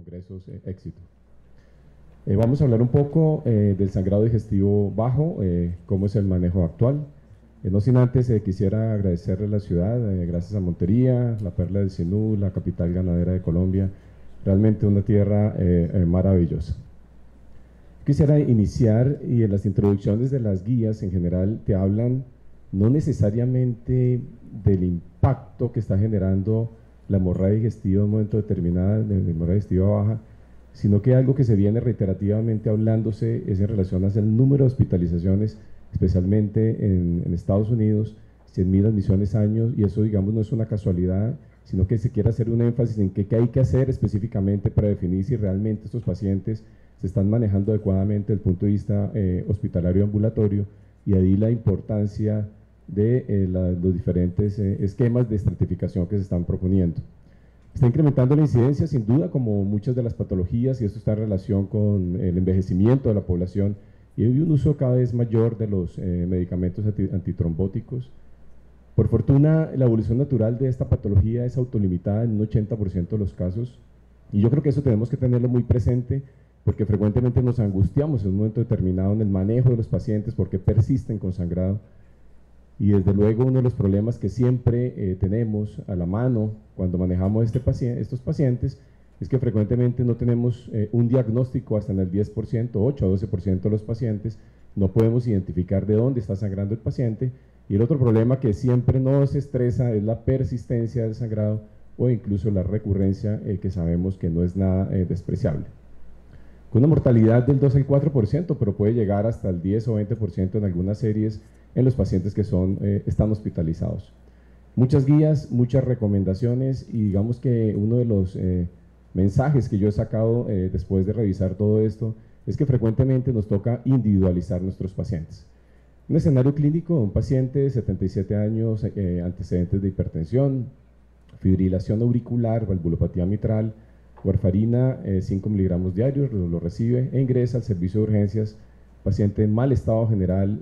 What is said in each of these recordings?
congresos éxito. Vamos a hablar un poco del sangrado digestivo bajo, cómo es el manejo actual. No sin antes quisiera agradecerle a la ciudad, gracias a Montería, la Perla del Sinú, la capital ganadera de Colombia, realmente una tierra maravillosa. Quisiera iniciar, y en las introducciones de las guías en general te hablan no necesariamente del impacto que está generando la hemorragia digestiva en un momento determinado, de hemorragia digestiva baja, sino que algo que se viene reiterativamente hablándose es en relación al número de hospitalizaciones, especialmente en Estados Unidos, 100.000 admisiones años, y eso, digamos, no es una casualidad, sino que se quiere hacer un énfasis en qué hay que hacer específicamente para definir si realmente estos pacientes se están manejando adecuadamente desde el punto de vista hospitalario ambulatorio, y ahí la importancia de los diferentes esquemas de estratificación que se están proponiendo. Está incrementando la incidencia, sin duda, como muchas de las patologías, y esto está en relación con el envejecimiento de la población y hay un uso cada vez mayor de los medicamentos antitrombóticos. Por fortuna, la evolución natural de esta patología es autolimitada en un 80% de los casos, y yo creo que eso tenemos que tenerlo muy presente, porque frecuentemente nos angustiamos en un momento determinado en el manejo de los pacientes porque persisten con sangrado. Y desde luego uno de los problemas que siempre tenemos a la mano cuando manejamos estos pacientes es que frecuentemente no tenemos un diagnóstico hasta en el 10%, 8 o 12% de los pacientes, no podemos identificar de dónde está sangrando el paciente. Y el otro problema que siempre nos estresa es la persistencia del sangrado o incluso la recurrencia, que sabemos que no es nada despreciable. Con una mortalidad del 2 al 4%, pero puede llegar hasta el 10 o 20% en algunas series en los pacientes que están hospitalizados. Muchas guías, muchas recomendaciones, y digamos que uno de los mensajes que yo he sacado después de revisar todo esto es que frecuentemente nos toca individualizar nuestros pacientes. Un escenario clínico de un paciente de 77 años, antecedentes de hipertensión, fibrilación auricular, valvulopatía mitral, warfarina 5 miligramos diarios, lo recibe e ingresa al servicio de urgencias, paciente en mal estado general,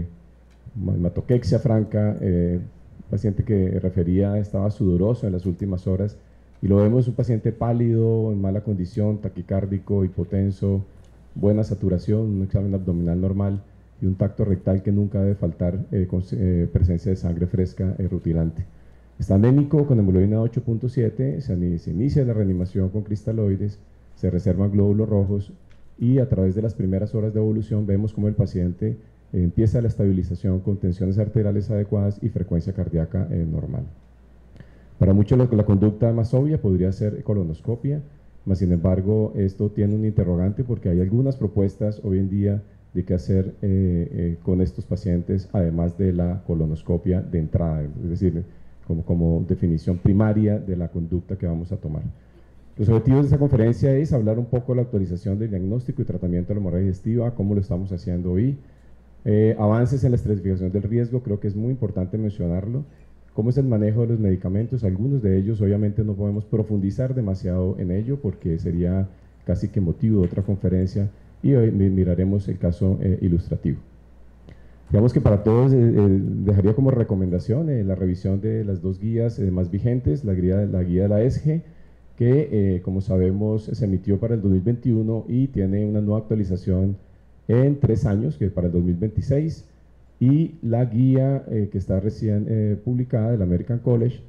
hematoquexia franca, paciente que refería estaba sudoroso en las últimas horas, y lo vemos un paciente pálido, en mala condición, taquicárdico, hipotenso, buena saturación, un examen abdominal normal y un tacto rectal que nunca debe faltar con presencia de sangre fresca rutilante. Está anémico con hemoglobina 8.7, se inicia la reanimación con cristaloides, se reservan glóbulos rojos y a través de las primeras horas de evolución vemos cómo el paciente empieza la estabilización con tensiones arteriales adecuadas y frecuencia cardíaca normal. Para muchos la conducta más obvia podría ser colonoscopia, mas sin embargo esto tiene un interrogante porque hay algunas propuestas hoy en día de qué hacer con estos pacientes, además de la colonoscopia de entrada, es decir, como definición primaria de la conducta que vamos a tomar. Los objetivos de esta conferencia es hablar un poco de la actualización del diagnóstico y tratamiento de la hemorragia digestiva, cómo lo estamos haciendo hoy, avances en la estratificación del riesgo, creo que es muy importante mencionarlo, cómo es el manejo de los medicamentos, algunos de ellos obviamente no podemos profundizar demasiado en ello porque sería casi que motivo de otra conferencia, y hoy miraremos el caso ilustrativo. Digamos que para todos dejaría como recomendación la revisión de las dos guías más vigentes, la guía de la ESGE, que como sabemos se emitió para el 2021 y tiene una nueva actualización en 3 años, que es para el 2026, y la guía que está recién publicada del American College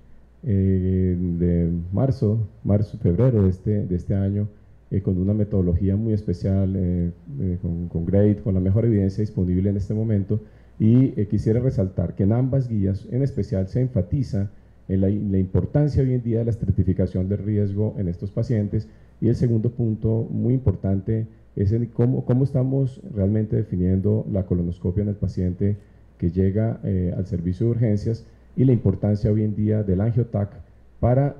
de febrero de este año, con una metodología muy especial, con GRADE, con la mejor evidencia disponible en este momento, y quisiera resaltar que en ambas guías, en especial, se enfatiza en la importancia hoy en día de la estratificación del riesgo en estos pacientes, y el segundo punto muy importante es cómo estamos realmente definiendo la colonoscopia en el paciente que llega al servicio de urgencias, y la importancia hoy en día del angioTAC para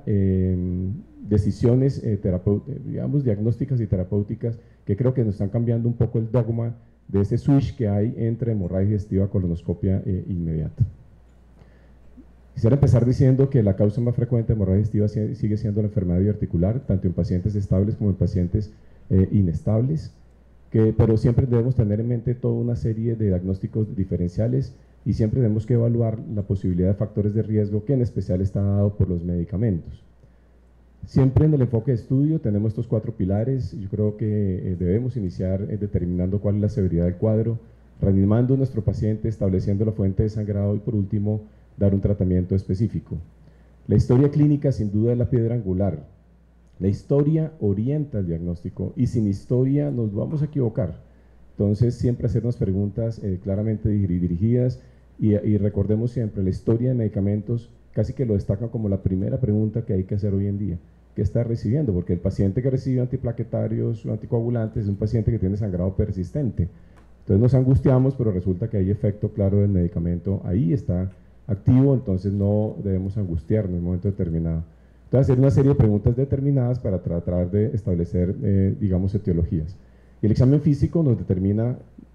decisiones digamos, diagnósticas y terapéuticas, que creo que nos están cambiando un poco el dogma de ese switch que hay entre hemorragia digestiva y colonoscopia inmediata. Quisiera empezar diciendo que la causa más frecuente de hemorragia digestiva sigue siendo la enfermedad biarticular, tanto en pacientes estables como en pacientes inestables, pero siempre debemos tener en mente toda una serie de diagnósticos diferenciales y siempre tenemos que evaluar la posibilidad de factores de riesgo que en especial está dado por los medicamentos. Siempre en el enfoque de estudio tenemos estos 4 pilares. Yo creo que debemos iniciar determinando cuál es la severidad del cuadro, reanimando a nuestro paciente, estableciendo la fuente de sangrado y por último dar un tratamiento específico. La historia clínica sin duda es la piedra angular. La historia orienta el diagnóstico y sin historia nos vamos a equivocar. Entonces siempre hacernos preguntas claramente dirigidas y recordemos siempre la historia de medicamentos casi que lo destacan como la primera pregunta que hay que hacer hoy en día. ¿Qué está recibiendo? Porque el paciente que recibe antiplaquetarios o anticoagulantes es un paciente que tiene sangrado persistente. Entonces nos angustiamos, pero resulta que hay efecto claro del medicamento, ahí está activo, entonces no debemos angustiarnos en un momento determinado. Entonces hacer una serie de preguntas determinadas para tratar de establecer, digamos, etiologías. Y el examen físico nos determina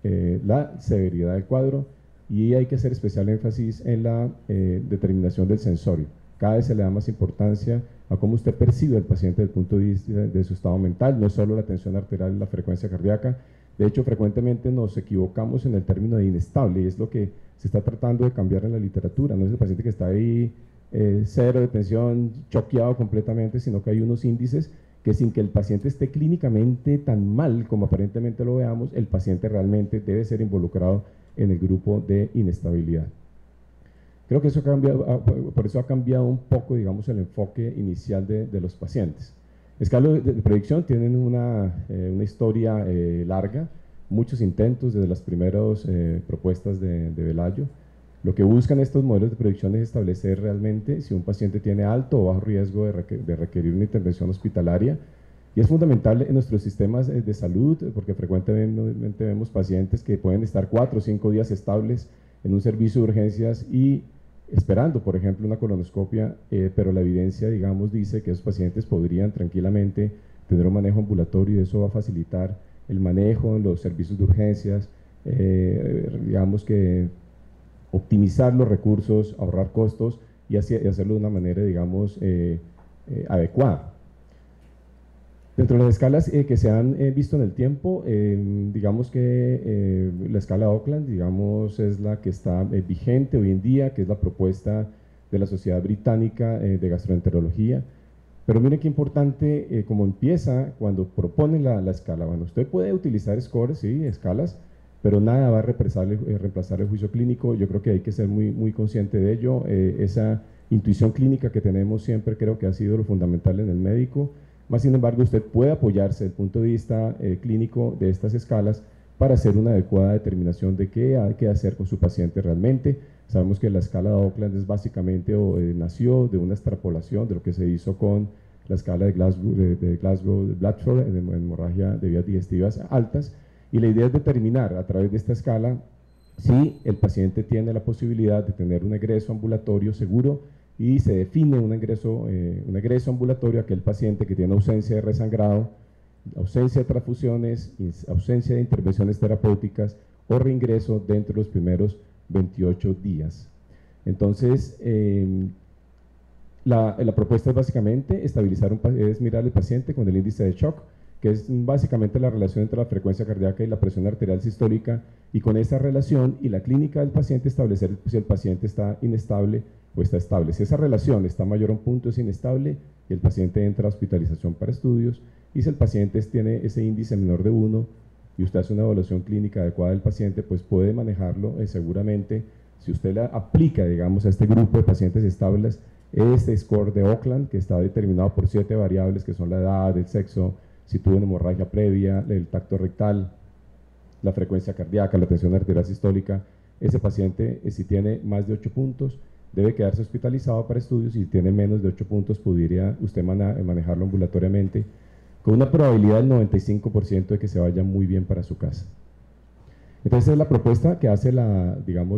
la severidad del cuadro y hay que hacer especial énfasis en la determinación del sensorio. Cada vez se le da más importancia a cómo usted percibe al paciente desde el punto de vista de su estado mental, no solo la tensión arterial y la frecuencia cardíaca. De hecho, frecuentemente nos equivocamos en el término de inestable y es lo que se está tratando de cambiar en la literatura. No es el paciente que está ahí cero de tensión, choqueado completamente, sino que hay unos índices que sin que el paciente esté clínicamente tan mal como aparentemente lo veamos, el paciente realmente debe ser involucrado en el grupo de inestabilidad. Creo que eso ha cambiado, por eso ha cambiado un poco, digamos, el enfoque inicial de los pacientes. Escalas de predicción tienen una historia larga, muchos intentos desde las primeras propuestas de Velayo. Lo que buscan estos modelos de predicción es establecer realmente si un paciente tiene alto o bajo riesgo de requerir una intervención hospitalaria. Y es fundamental en nuestros sistemas de salud, porque frecuentemente vemos pacientes que pueden estar 4 o 5 días estables en un servicio de urgencias y esperando, por ejemplo, una colonoscopia, pero la evidencia, digamos, dice que esos pacientes podrían tranquilamente tener un manejo ambulatorio y eso va a facilitar el manejo en los servicios de urgencias, digamos que optimizar los recursos, ahorrar costos y hacerlo de una manera, digamos, adecuada. Dentro de las escalas que se han visto en el tiempo, digamos que la escala Auckland, digamos, es la que está vigente hoy en día, que es la propuesta de la Sociedad Británica de Gastroenterología. Pero miren qué importante cómo empieza cuando proponen la escala. Bueno, usted puede utilizar scores, sí, escalas, pero nada va a reemplazar el juicio clínico. Yo creo que hay que ser muy consciente de ello. Esa intuición clínica que tenemos siempre creo que ha sido lo fundamental en el médico. Más sin embargo, usted puede apoyarse desde el punto de vista clínico de estas escalas para hacer una adecuada determinación de qué hay que hacer con su paciente realmente. Sabemos que la escala de Auckland es básicamente nació de una extrapolación de lo que se hizo con la escala de Glasgow-Blatchford en hemorragia de vías digestivas altas, y la idea es determinar a través de esta escala si el paciente tiene la posibilidad de tener un egreso ambulatorio seguro y se define un egreso ambulatorio a aquel paciente que tiene ausencia de resangrado, ausencia de transfusiones, ausencia de intervenciones terapéuticas o reingreso dentro de los primeros 28 días. Entonces, la propuesta es básicamente es mirar al paciente con el índice de shock, que es básicamente la relación entre la frecuencia cardíaca y la presión arterial sistólica, y con esa relación y la clínica del paciente establecer si el paciente está inestable o está estable. Si esa relación está mayor a un punto, es inestable y el paciente entra a hospitalización para estudios, y si el paciente tiene ese índice menor de 1 y usted hace una evaluación clínica adecuada del paciente, pues puede manejarlo seguramente. Si usted le aplica, digamos, a este grupo de pacientes estables este score de Auckland, que está determinado por 7 variables, que son la edad, el sexo, si tuvo una hemorragia previa, el tacto rectal, la frecuencia cardíaca, la tensión arterial sistólica, ese paciente, si tiene más de 8 puntos, debe quedarse hospitalizado para estudios, y si tiene menos de 8 puntos, podría usted manejarlo ambulatoriamente, con una probabilidad del 95% de que se vaya muy bien para su casa. Entonces es la propuesta que hace la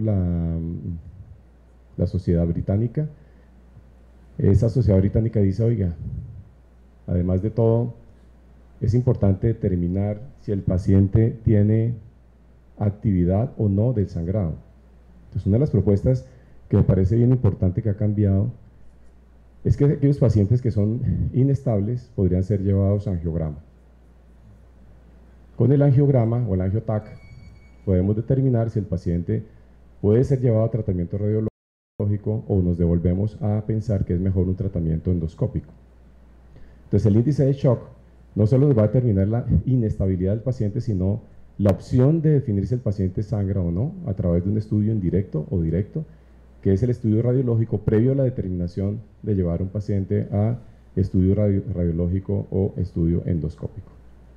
sociedad británica. Esa sociedad británica dice, oiga, además de todo, es importante determinar si el paciente tiene actividad o no del sangrado. Entonces, una de las propuestas que me parece bien importante que ha cambiado es que aquellos pacientes que son inestables podrían ser llevados a angiograma. Con el angiograma o el angiotac podemos determinar si el paciente puede ser llevado a tratamiento radiológico o nos devolvemos a pensar que es mejor un tratamiento endoscópico. Entonces el índice de shock no solo nos va a determinar la inestabilidad del paciente, sino la opción de definir si el paciente sangra o no a través de un estudio indirecto o directo, que es el estudio radiológico previo a la determinación de llevar a un paciente a estudio radiológico o estudio endoscópico.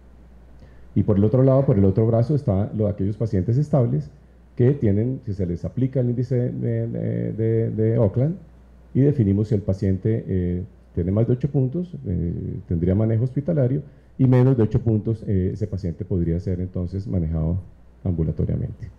Y por el otro lado, por el otro brazo, están aquellos pacientes estables que tienen, si se les aplica el índice de Oakland y definimos si el paciente tiene más de 8 puntos, tendría manejo hospitalario, y menos de 8 puntos, ese paciente podría ser entonces manejado ambulatoriamente.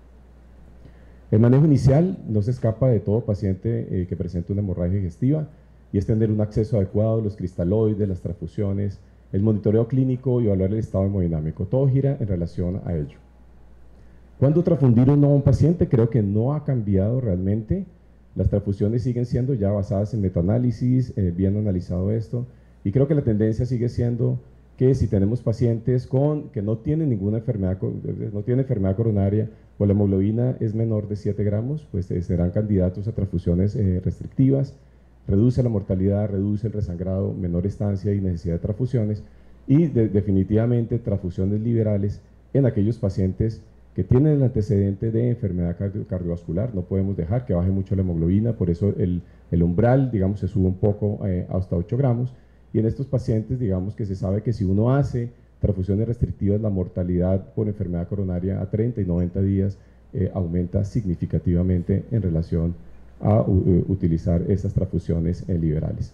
El manejo inicial no se escapa de todo paciente que presente una hemorragia digestiva, y es tener un acceso adecuado a los cristaloides, las transfusiones, el monitoreo clínico y evaluar el estado hemodinámico. Todo gira en relación a ello. ¿Cuándo transfundir o no a un paciente? Creo que no ha cambiado realmente. Las transfusiones siguen siendo ya basadas en metaanálisis, bien analizado esto, y creo que la tendencia sigue siendo que si tenemos pacientes que no tienen ninguna enfermedad, no tienen enfermedad coronaria o la hemoglobina es menor de 7 gramos, pues serán candidatos a transfusiones restrictivas, reduce la mortalidad, reduce el resangrado, menor estancia y necesidad de transfusiones, y definitivamente transfusiones liberales en aquellos pacientes que tienen el antecedente de enfermedad cardiovascular. No podemos dejar que baje mucho la hemoglobina, por eso el umbral, digamos, se sube un poco hasta 8 gramos, y en estos pacientes, digamos que se sabe que si uno hace transfusiones restrictivas, la mortalidad por enfermedad coronaria a 30 y 90 días aumenta significativamente en relación a utilizar esas transfusiones liberales.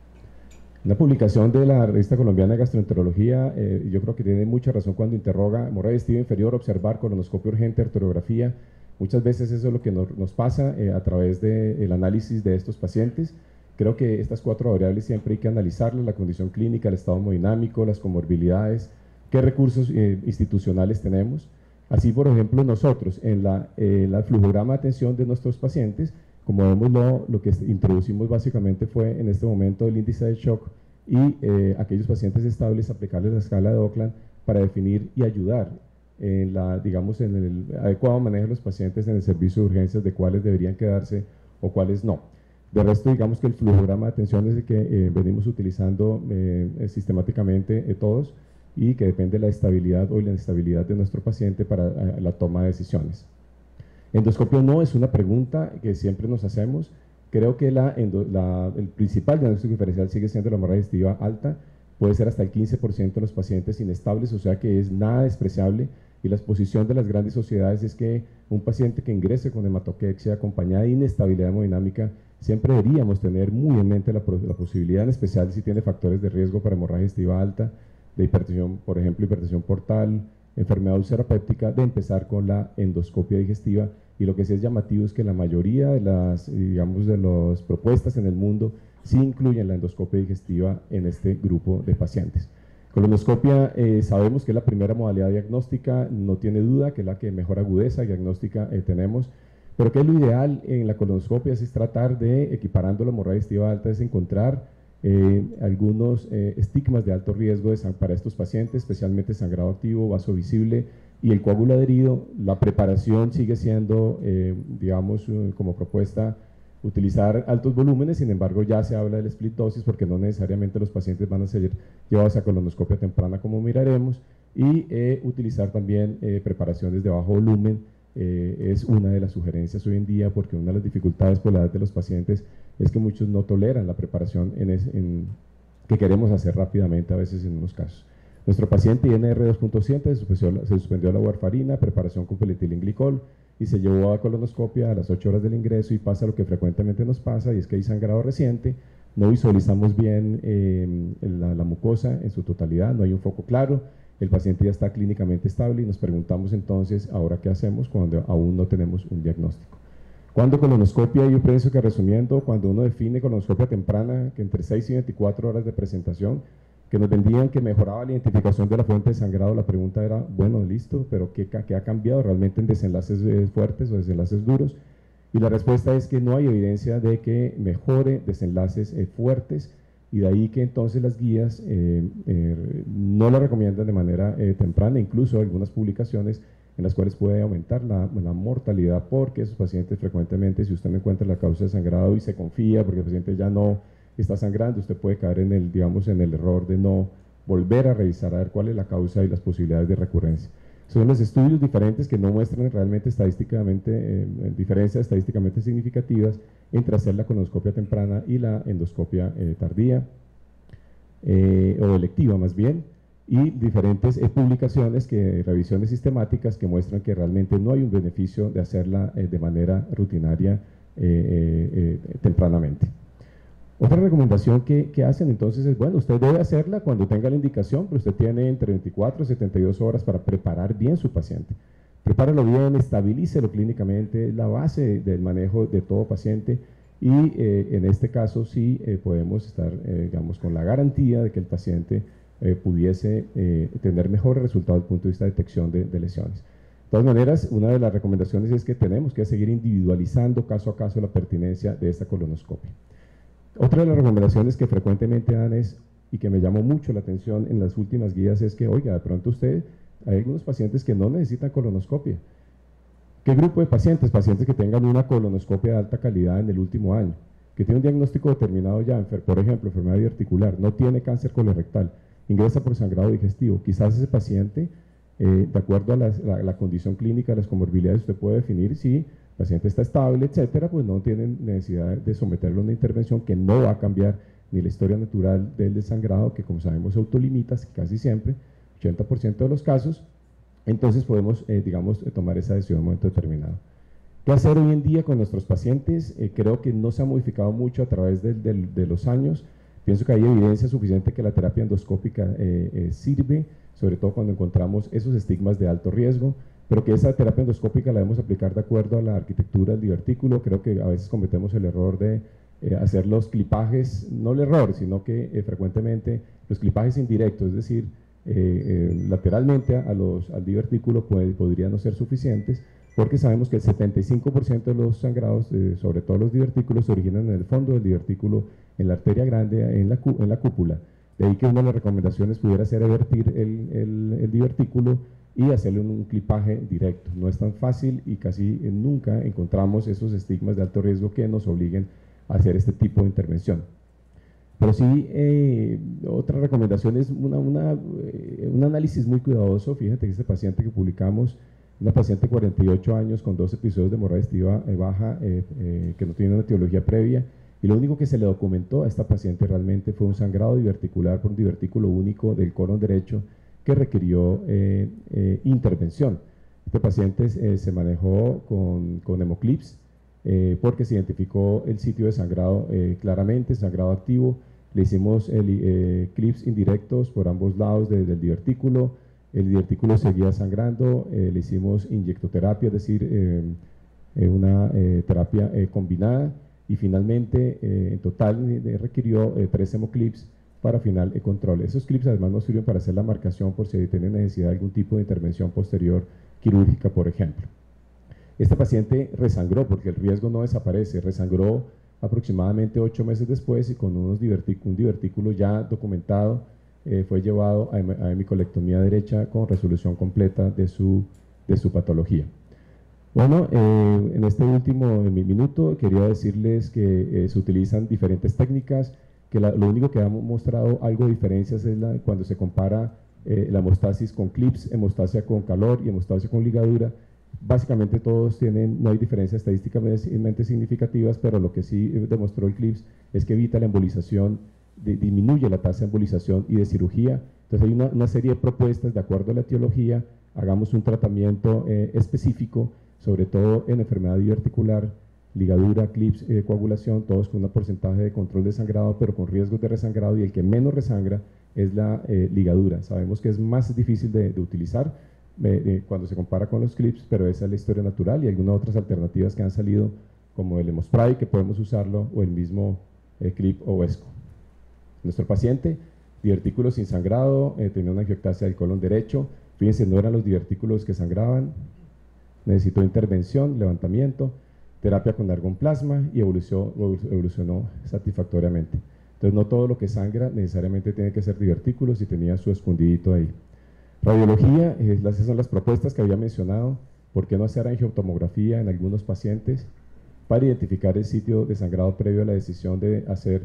Una publicación de la Revista Colombiana de Gastroenterología, yo creo que tiene mucha razón cuando interroga: hemorragia digestiva inferior, observar colonoscopio urgente, arteriografía. Muchas veces eso es lo que nos pasa a través del análisis de estos pacientes. Creo que estas 4 variables siempre hay que analizarlas: la condición clínica, el estado hemodinámico, las comorbilidades, qué recursos institucionales tenemos. Así, por ejemplo, nosotros en la flujograma de atención de nuestros pacientes, como vemos, lo que introducimos básicamente fue en este momento el índice de shock y aquellos pacientes estables aplicarles la escala de Oakland para definir y ayudar en el adecuado manejo de los pacientes en el servicio de urgencias, de cuáles deberían quedarse o cuáles no. De resto, digamos que el flujograma de atención es el que venimos utilizando sistemáticamente todos, y que depende de la estabilidad o la inestabilidad de nuestro paciente para la toma de decisiones. Endoscopio no es una pregunta que siempre nos hacemos. Creo que el principal diagnóstico diferencial sigue siendo la hemorragia digestiva alta, puede ser hasta el 15% de los pacientes inestables, o sea que es nada despreciable, y la exposición de las grandes sociedades es que un paciente que ingrese con hematoquexia acompañada de inestabilidad hemodinámica, siempre deberíamos tener muy en mente la posibilidad, en especial si tiene factores de riesgo para hemorragia digestiva alta, de hipertensión, por ejemplo, hipertensión portal, enfermedad ulcerapéptica, de empezar con la endoscopia digestiva. Y lo que sí es llamativo es que la mayoría de las propuestas en el mundo sí incluyen la endoscopia digestiva en este grupo de pacientes. Colonoscopia sabemos que es la primera modalidad diagnóstica, no tiene duda que es la que mejor agudeza diagnóstica tenemos, pero que es lo ideal en la colonoscopia es tratar de, equiparando la hemorragia digestiva alta, es encontrar algunos estigmas de alto riesgo para estos pacientes, especialmente sangrado activo, vaso visible y el coágulo adherido. La preparación sigue siendo, como propuesta, utilizar altos volúmenes. Sin embargo, ya se habla del split dosis porque no necesariamente los pacientes van a ser llevados a colonoscopia temprana, como miraremos, y utilizar también preparaciones de bajo volumen. Es una de las sugerencias hoy en día, porque una de las dificultades por la edad de los pacientes es que muchos no toleran la preparación que queremos hacer rápidamente a veces en unos casos. Nuestro paciente INR 2.7 se suspendió la warfarina, preparación con polietilenglicol, y se llevó a colonoscopia a las 8 horas del ingreso, y pasa lo que frecuentemente nos pasa, y es que hay sangrado reciente, no visualizamos bien la mucosa en su totalidad, no hay un foco claro, el paciente ya está clínicamente estable, y nos preguntamos entonces, ¿ahora qué hacemos cuando aún no tenemos un diagnóstico? Cuando colonoscopia, yo pienso que resumiendo, cuando uno define colonoscopia temprana, que entre 6 y 24 horas de presentación, que nos vendían que mejoraba la identificación de la fuente de sangrado, la pregunta era, bueno, listo, pero ¿qué ha cambiado realmente en desenlaces fuertes o desenlaces duros? Y la respuesta es que no hay evidencia de que mejore desenlaces fuertes, y de ahí que entonces las guías no lo recomiendan de manera temprana, incluso algunas publicaciones en las cuales puede aumentar la mortalidad, porque esos pacientes frecuentemente, si usted no encuentra la causa de sangrado y se confía porque el paciente ya no está sangrando, usted puede caer en el, digamos, en el error de no volver a revisar a ver cuál es la causa y las posibilidades de recurrencia. Son los estudios diferentes que no muestran realmente estadísticamente, diferencias estadísticamente significativas entre hacer la colonoscopia temprana y la endoscopia tardía, o electiva más bien, y diferentes publicaciones, revisiones sistemáticas que muestran que realmente no hay un beneficio de hacerla de manera rutinaria tempranamente. Otra recomendación que hacen entonces es, bueno, usted debe hacerla cuando tenga la indicación, pero usted tiene entre 24 y 72 horas para preparar bien su paciente. Prepáralo bien, estabilícelo clínicamente, es la base del manejo de todo paciente y en este caso sí podemos estar, digamos, con la garantía de que el paciente pudiese tener mejores resultados desde el punto de vista de detección de lesiones. De todas maneras, una de las recomendaciones es que tenemos que seguir individualizando caso a caso la pertinencia de esta colonoscopia. Otra de las recomendaciones que frecuentemente dan es, y que me llamó mucho la atención en las últimas guías, es que, oiga, de pronto usted, hay algunos pacientes que no necesitan colonoscopia. ¿Qué grupo de pacientes? Pacientes que tengan una colonoscopia de alta calidad en el último año, que tiene un diagnóstico determinado ya, por ejemplo, enfermedad biarticular, no tiene cáncer colorectal, ingresa por sangrado digestivo. Quizás ese paciente, de acuerdo a la condición clínica, las comorbilidades, usted puede definir si el paciente está estable, etcétera, pues no tienen necesidad de someterlo a una intervención que no va a cambiar ni la historia natural del desangrado, que como sabemos se autolimita casi siempre, 80% de los casos. Entonces podemos, digamos, tomar esa decisión en un momento determinado. ¿Qué hacer hoy en día con nuestros pacientes? Creo que no se ha modificado mucho a través de los años. Pienso que hay evidencia suficiente que la terapia endoscópica sirve, sobre todo cuando encontramos esos estigmas de alto riesgo, pero que esa terapia endoscópica la debemos aplicar de acuerdo a la arquitectura del divertículo. Creo que a veces cometemos el error de hacer los clipajes, no el error, sino que frecuentemente los clipajes indirectos, es decir, lateralmente al divertículo podrían no ser suficientes, porque sabemos que el 75% de los sangrados, sobre todo los divertículos, se originan en el fondo del divertículo, en la arteria grande, en la cúpula. De ahí que una de las recomendaciones pudiera ser revertir el divertículo y hacerle un clipaje directo. No es tan fácil y casi nunca encontramos esos estigmas de alto riesgo que nos obliguen a hacer este tipo de intervención. Pero sí, otra recomendación es un análisis muy cuidadoso. Fíjate que este paciente que publicamos, una paciente de 48 años con 2 episodios de hemorragia digestiva baja, que no tiene una etiología previa, y lo único que se le documentó a esta paciente realmente fue un sangrado diverticular por un divertículo único del colon derecho que requirió intervención. Este paciente se manejó con hemoclips porque se identificó el sitio de sangrado claramente, sangrado activo. Le hicimos clips indirectos por ambos lados del divertículo. El divertículo seguía sangrando, le hicimos inyectoterapia, es decir, una terapia combinada, y finalmente en total requirió 3 hemoclips para final control. Esos clips además nos sirven para hacer la marcación por si tiene necesidad de algún tipo de intervención posterior quirúrgica, por ejemplo. Este paciente resangró porque el riesgo no desaparece, resangró aproximadamente 8 meses después y con un divertículo ya documentado fue llevado a hemicolectomía derecha con resolución completa de su patología. Bueno, en este último minuto quería decirles que se utilizan diferentes técnicas, que lo único que ha mostrado algo de diferencias es cuando se compara la hemostasis con clips, hemostasia con calor y hemostasia con ligadura. Básicamente todos no hay diferencias estadísticamente significativas, pero lo que sí demostró el clips es que evita la embolización, disminuye la tasa de embolización y de cirugía. Entonces hay una serie de propuestas de acuerdo a la etiología, hagamos un tratamiento específico, sobre todo en enfermedad diverticular, ligadura, clips, coagulación, todos con un porcentaje de control de sangrado, pero con riesgos de resangrado, y el que menos resangra es la ligadura. Sabemos que es más difícil de utilizar cuando se compara con los clips, pero esa es la historia natural, y algunas otras alternativas que han salido, como el hemospray, que podemos usarlo, o el mismo clip o vesco. Nuestro paciente, divertículo sin sangrado, tenía una angioctasia del colon derecho. Fíjense, no eran los divertículos que sangraban, necesitó intervención, levantamiento, terapia con argonplasma y evolucionó satisfactoriamente. Entonces no todo lo que sangra necesariamente tiene que ser divertículos, y tenía su escondidito ahí. Radiología, esas son las propuestas que había mencionado. ¿Por qué no hacer angiotomografía en algunos pacientes para identificar el sitio de sangrado previo a la decisión de hacer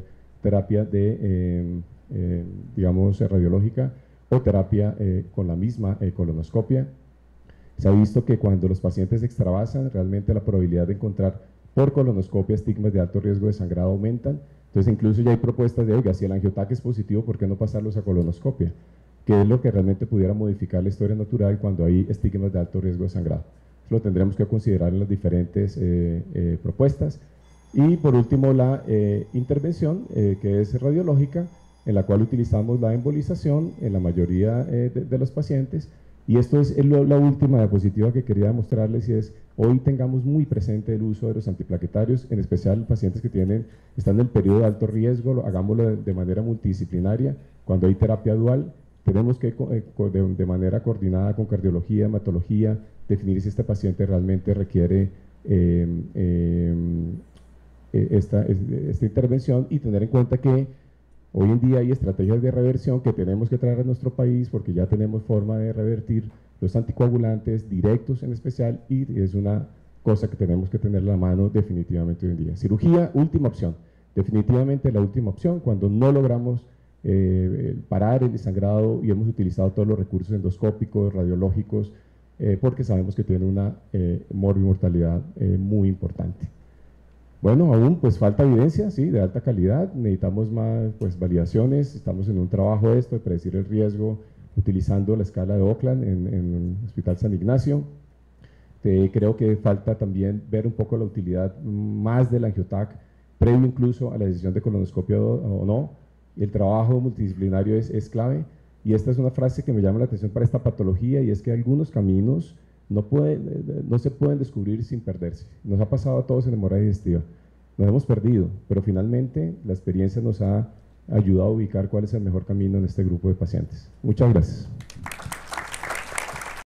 terapia de, digamos, radiológica o terapia con la misma colonoscopia. Se ha visto que cuando los pacientes extravasan, realmente la probabilidad de encontrar por colonoscopia estigmas de alto riesgo de sangrado aumentan. Entonces, incluso ya hay propuestas de, oiga, si el angiotac es positivo, ¿por qué no pasarlos a colonoscopia? Que es lo que realmente pudiera modificar la historia natural cuando hay estigmas de alto riesgo de sangrado. Eso lo tendremos que considerar en las diferentes propuestas. Y por último, la intervención, que es radiológica, en la cual utilizamos la embolización en la mayoría de los pacientes. Y esto es la última diapositiva que quería mostrarles, y es, hoy tengamos muy presente el uso de los antiplaquetarios, en especial pacientes que están en el periodo de alto riesgo, hagámoslo de manera multidisciplinaria. Cuando hay terapia dual, tenemos que de manera coordinada con cardiología, hematología, definir si este paciente realmente requiere esta intervención, y tener en cuenta que hoy en día hay estrategias de reversión que tenemos que traer a nuestro país, porque ya tenemos forma de revertir los anticoagulantes directos en especial, y es una cosa que tenemos que tener a la mano definitivamente hoy en día. Cirugía, última opción, definitivamente la última opción cuando no logramos parar el sangrado y hemos utilizado todos los recursos endoscópicos, radiológicos, porque sabemos que tiene una morbimortalidad muy importante. Bueno, aún pues falta evidencia, sí, de alta calidad, necesitamos más pues validaciones, estamos en un trabajo de esto, de predecir el riesgo utilizando la escala de Oakland en el Hospital San Ignacio. Creo que falta también ver un poco la utilidad más del angiotac, previo incluso a la decisión de colonoscopia o no. El trabajo multidisciplinario es clave, y esta es una frase que me llama la atención para esta patología, y es que algunos caminos no se pueden descubrir sin perderse. Nos ha pasado a todos en hemorragia digestiva, nos hemos perdido, pero finalmente la experiencia nos ha ayudado a ubicar cuál es el mejor camino en este grupo de pacientes. Muchas gracias.